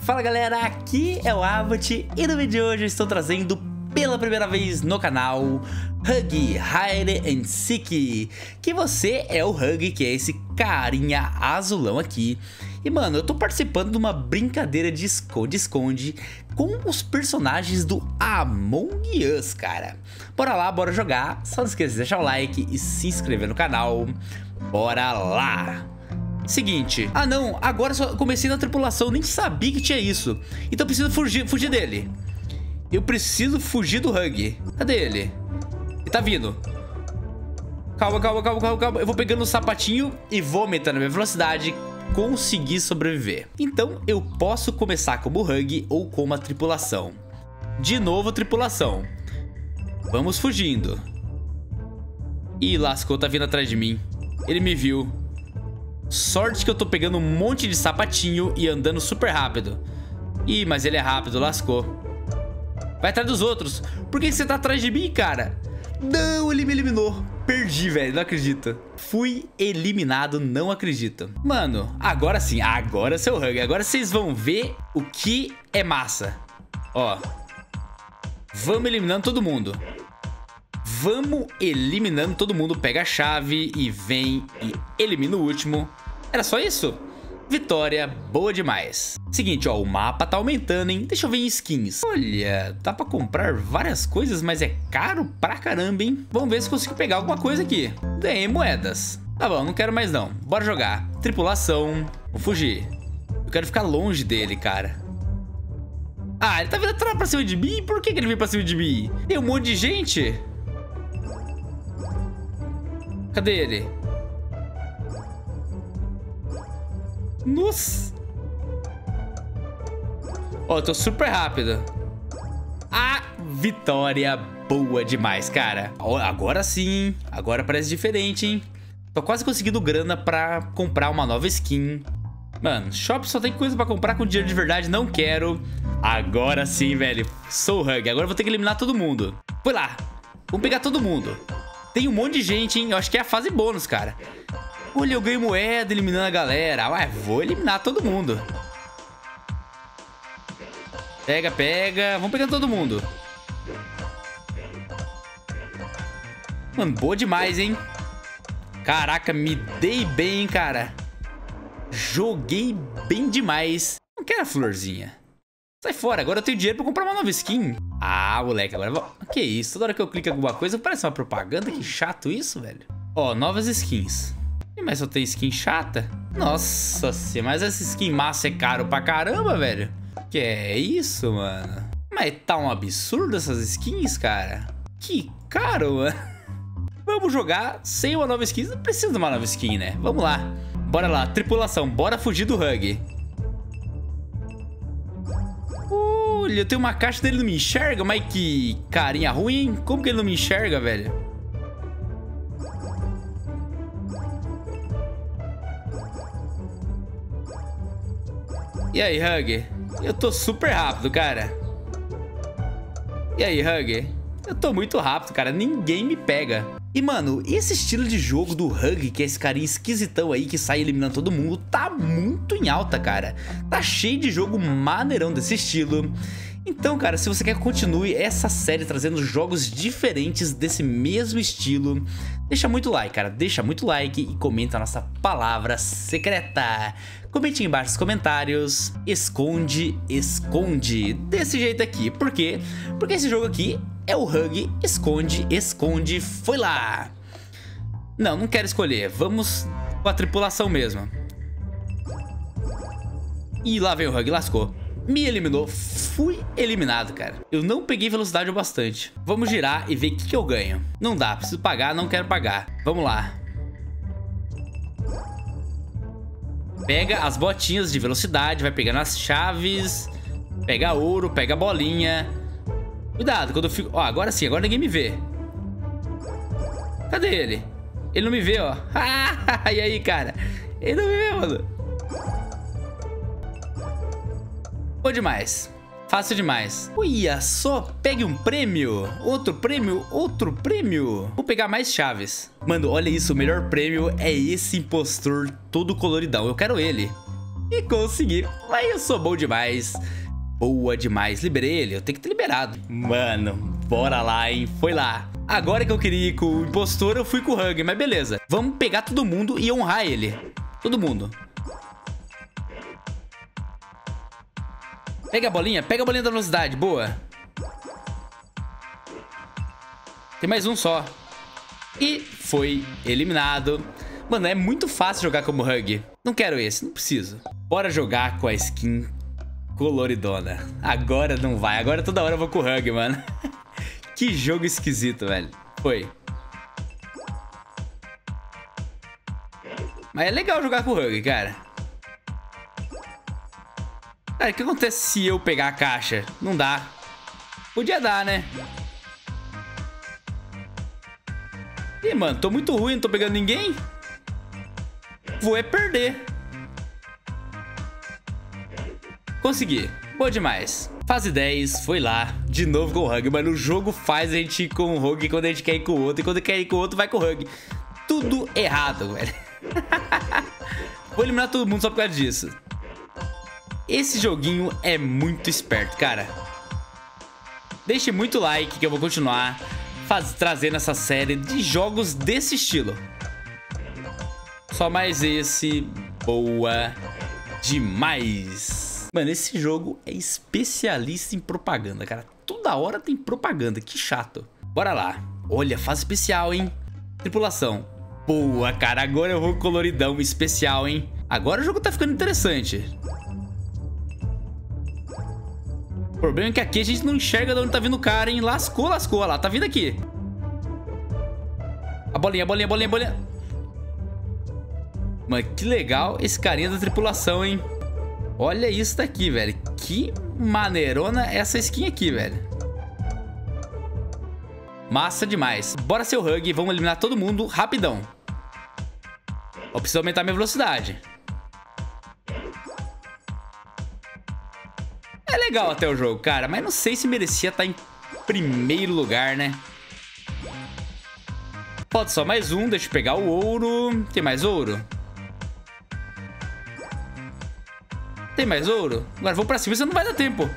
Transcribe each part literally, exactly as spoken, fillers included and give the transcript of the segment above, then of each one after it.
Fala galera, aqui é o Abbott e no vídeo de hoje eu estou trazendo pela primeira vez no canal Huggy, Hide and Seek, que você é o Huggy, que é esse carinha azulão aqui. E mano, eu tô participando de uma brincadeira de esconde-esconde com os personagens do Among Us, cara. Bora lá, bora jogar. Só não esqueça de deixar o like e se inscrever no canal. Bora lá! Seguinte, ah não, agora só comecei na tripulação, nem sabia que tinha isso. Então eu preciso fugir, fugir dele. Eu preciso fugir do Huggy. Cadê ele? Ele tá vindo. Calma, calma, calma, calma, calma. Eu vou pegando o sapatinho e vou aumentando a minha velocidade. Conseguir sobreviver. Então eu posso começar como Huggy ou como a tripulação. De novo tripulação. Vamos fugindo. Ih, lascou, tá vindo atrás de mim. Ele me viu. Sorte que eu tô pegando um monte de sapatinho e andando super rápido. Ih, mas ele é rápido, lascou. Vai atrás dos outros. Por que você tá atrás de mim, cara? Não, ele me eliminou. Perdi, velho, não acredito. Fui eliminado, não acredito. Mano, agora sim, agora seu Huggy. Agora vocês vão ver o que é massa. Ó, vamos eliminando todo mundo. Vamos eliminando todo mundo. Pega a chave e vem e elimina o último. Era só isso? Vitória, boa demais. Seguinte, ó, o mapa tá aumentando, hein? Deixa eu ver em skins. Olha, dá pra comprar várias coisas, mas é caro pra caramba, hein? Vamos ver se consigo pegar alguma coisa aqui. Ganhei moedas. Tá bom, não quero mais não. Bora jogar. Tripulação. Vou fugir. Eu quero ficar longe dele, cara. Ah, ele tá vindo atrás pra cima de mim? Por que que ele veio pra cima de mim? Tem um monte de gente. Cadê ele? Nossa. Ó, eu tô super rápido. A vitória boa demais, cara. Ó, agora sim. Agora parece diferente, hein? Tô quase conseguindo grana pra comprar uma nova skin. Mano, shopping só tem coisa pra comprar com dinheiro de verdade. Não quero. Agora sim, velho. Sou o Huggy. Agora eu vou ter que eliminar todo mundo. Foi lá. Vamos pegar todo mundo. Tem um monte de gente, hein? Eu acho que é a fase bônus, cara. Olha, eu ganhei moeda eliminando a galera. Ué, vou eliminar todo mundo. Pega, pega. Vamos pegando todo mundo. Mano, boa demais, hein? Caraca, me dei bem, hein, cara. Joguei bem demais. Não quero a florzinha. Sai fora, agora eu tenho dinheiro pra comprar uma nova skin. Ah, moleque, agora vou... Que isso? Toda hora que eu clico em alguma coisa parece uma propaganda. Que chato isso, velho. Ó, novas skins. Mas só tem skin chata? Nossa senhora, mas essa skin massa é caro pra caramba, velho. Que é isso, mano? Mas tá um absurdo essas skins, cara. Que caro, mano. Vamos jogar sem uma nova skin. Não precisa de uma nova skin, né? Vamos lá. Bora lá, tripulação. Bora fugir do Huggy. Olha, eu tenho uma caixa dele, não me enxerga. Mas que carinha ruim, hein? Como que ele não me enxerga, velho? E aí, Huggy? Eu tô super rápido, cara. E aí, Huggy? Eu tô muito rápido, cara. Ninguém me pega. E, mano, esse estilo de jogo do Huggy, que é esse carinha esquisitão aí que sai eliminando todo mundo, tá muito em alta, cara. Tá cheio de jogo maneirão desse estilo. Então, cara, se você quer que continue essa série trazendo jogos diferentes desse mesmo estilo, deixa muito like, cara. Deixa muito like e comenta a nossa palavra secreta. Comente aí embaixo nos comentários. Esconde, esconde. Desse jeito aqui. Por quê? Porque esse jogo aqui é o Huggy. Esconde, esconde. Foi lá. Não, não quero escolher. Vamos com a tripulação mesmo. E lá vem o Huggy, lascou. Me eliminou, fui eliminado, cara. Eu não peguei velocidade o bastante. Vamos girar e ver o que, que eu ganho. Não dá, preciso pagar, não quero pagar. Vamos lá. Pega as botinhas de velocidade, vai pegando as chaves. Pega ouro, pega a bolinha. Cuidado, quando eu fico... Ó, agora sim, agora ninguém me vê. Cadê ele? Ele não me vê, ó. E aí, cara? Ele não me vê, mano. Boa demais. Fácil demais. Uia, só pegue um prêmio. Outro prêmio, outro prêmio. Vou pegar mais chaves. Mano, olha isso, o melhor prêmio é esse impostor todo coloridão. Eu quero ele. E consegui. Mas eu sou bom demais. Boa demais. Liberei ele. Eu tenho que ter liberado. Mano, bora lá, hein? Foi lá. Agora que eu queria ir com o impostor, eu fui com o Hug. Mas beleza. Vamos pegar todo mundo e honrar ele. Todo mundo. Pega a bolinha. Pega a bolinha da velocidade. Boa. Tem mais um só. E foi eliminado. Mano, é muito fácil jogar como Hug. Não quero esse, não preciso. Bora jogar com a skin coloridona. Agora não vai. Agora toda hora eu vou com o Hug, mano. Que jogo esquisito, velho. Foi. Mas é legal jogar com o Hug, cara. Cara, o que acontece se eu pegar a caixa? Não dá. Podia dar, né? Ih, mano, tô muito ruim, não tô pegando ninguém. Vou é perder. Consegui. Boa demais. Fase dez, foi lá. De novo com o Hug. Mano, o jogo faz a gente ir com o Hug quando a gente quer ir com o outro. E quando quer ir com o outro, vai com o Hug. Tudo errado, velho. Vou eliminar todo mundo só por causa disso. Esse joguinho é muito esperto, cara. Deixe muito like que eu vou continuar Faz, trazendo essa série de jogos desse estilo. Só mais esse. Boa demais. Mano, esse jogo é especialista em propaganda, cara. Toda hora tem propaganda, que chato. Bora lá. Olha, fase especial, hein? Tripulação. Boa, cara, agora eu vou coloridão especial, hein? Agora o jogo tá ficando interessante. O problema é que aqui a gente não enxerga de onde tá vindo o cara, hein? Lascou, lascou. Olha lá, tá vindo aqui. A bolinha, a bolinha, a bolinha, a bolinha. Mano, que legal esse carinha da tripulação, hein? Olha isso daqui, velho. Que maneirona essa skin aqui, velho. Massa demais. Bora ser o Hug. Vamos eliminar todo mundo rapidão. Eu preciso aumentar minha velocidade. É legal até o jogo, cara, mas não sei se merecia estar em primeiro lugar, né? Falta só mais um, deixa eu pegar o ouro. Tem mais ouro? Tem mais ouro? Agora vamos pra cima, senão não vai dar tempo.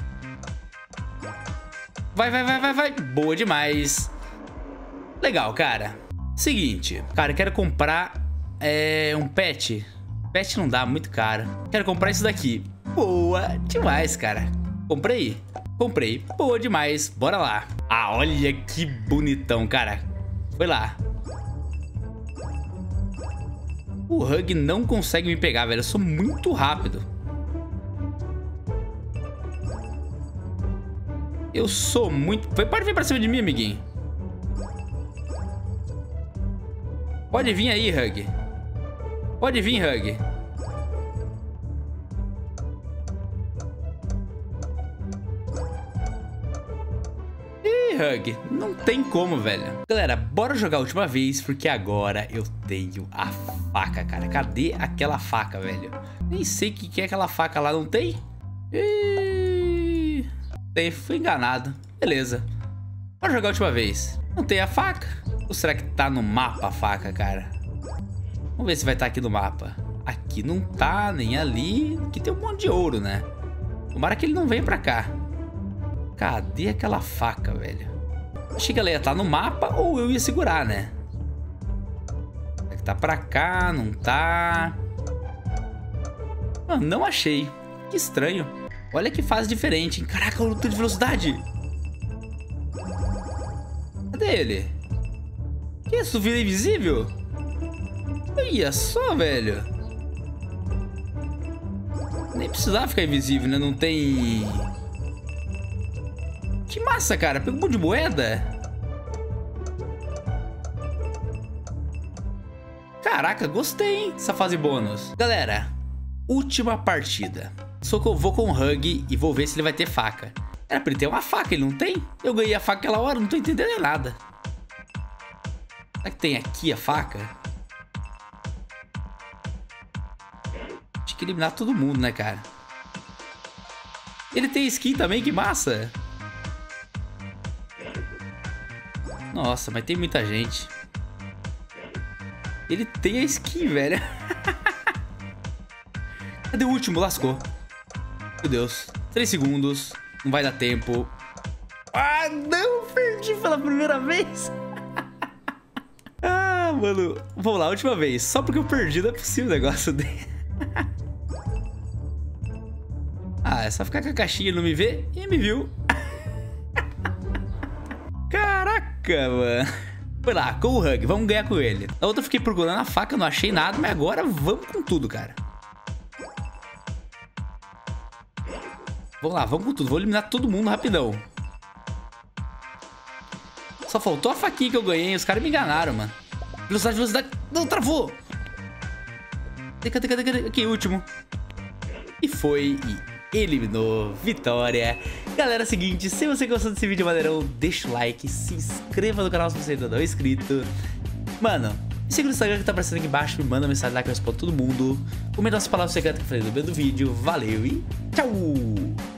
Vai, vai, vai, vai, vai. Boa demais. Legal, cara. Seguinte, cara, eu quero comprar é, um pet. Pet não dá, muito caro. Quero comprar isso daqui. Boa demais, cara. Comprei. Comprei. Boa demais. Bora lá. Ah, olha que bonitão, cara. Foi lá. O Hug não consegue me pegar, velho. Eu sou muito rápido. Eu sou muito... Pode vir pra cima de mim, amiguinho. Pode vir aí, Hug. Pode vir, Hug. Hug, não tem como, velho. Galera, bora jogar a última vez, porque agora eu tenho a faca, cara. Cadê aquela faca, velho? Nem sei o que, que é aquela faca lá, não tem? Ih, tem, fui enganado. Beleza. Bora jogar a última vez. Não tem a faca? Ou será que tá no mapa a faca, cara? Vamos ver se vai estar aqui no mapa. Aqui não tá, nem ali. Aqui tem um monte de ouro, né? Tomara que ele não venha pra cá. Cadê aquela faca, velho? Achei que ela ia estar no mapa ou eu ia segurar, né? Será que tá pra cá? Não tá. Mano, não achei. Que estranho. Olha que fase diferente, hein? Caraca, o luta de velocidade. Cadê ele? Que isso? Vira invisível? Olha só, velho. Nem precisava ficar invisível, né? Não tem... Que massa, cara. Pegou um monte de moeda. Caraca, gostei, hein? Essa fase bônus. Galera, última partida. Só que eu vou com o Hug e vou ver se ele vai ter faca. Era pra ele ter uma faca, ele não tem? Eu ganhei a faca aquela hora, não tô entendendo nada. Será que tem aqui a faca? Tinha que eliminar todo mundo, né, cara? Ele tem skin também, que massa. Nossa, mas tem muita gente. Ele tem a skin, velho. Cadê o último? Lascou. Meu Deus. Três segundos. Não vai dar tempo. Ah, não. Perdi pela primeira vez. Ah, mano. Vamos lá, última vez. Só porque eu perdi não é possível o negócio dele. Ah, é só ficar com a caixinha e não me ver. E me viu. Caraca, mano. Foi lá, com o Hug. Vamos ganhar com ele. A outra eu fiquei procurando a faca, não achei nada. Mas agora vamos com tudo, cara. Vamos lá, vamos com tudo. Vou eliminar todo mundo rapidão. Só faltou a faquinha que eu ganhei. Os caras me enganaram, mano. Velocidade, velocidade. Não, travou. Cadê, cadê, cadê? Aqui, último. E foi e eliminou. Vitória. Galera, é o seguinte. Se você gostou desse vídeo maneirão, deixa o like. Se inscreva no canal se você ainda não é inscrito. Mano, me siga no Instagram que tá aparecendo aqui embaixo. Me manda mensagem lá que eu respondo todo mundo. Comenta as palavras secretas que eu falei no meio do vídeo. Valeu e tchau.